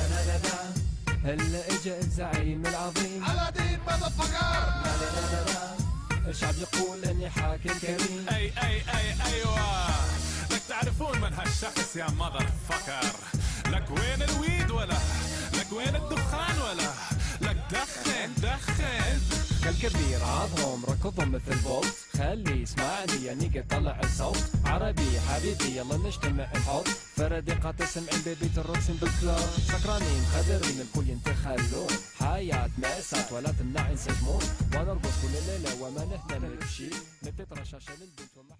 لا لا لا هلا اجا الزعيم العظيم على دين مذفقر. لا لا لا لا الشعب يقول اني حاكم كريم. ايوه لك تعرفون من هالشخص يا مذر فكر. لك وين الويد ولا لك وين الدخان ولا لك دخن كالكبير عضهم ركضهم مثل بولت. خلي يسمعني يعني قد طلع الصوت. عربي حبيبي يلا نجتمع نحط فردقات سمعين ببيت الروكسين بالكلاب. سكرانين خدرين الكل ينتخلون. حياة مأساة ولا تمنع ينسجمون. ونرقص كل الليلة وما نهتم بشي. نبتت رشاشة للبنت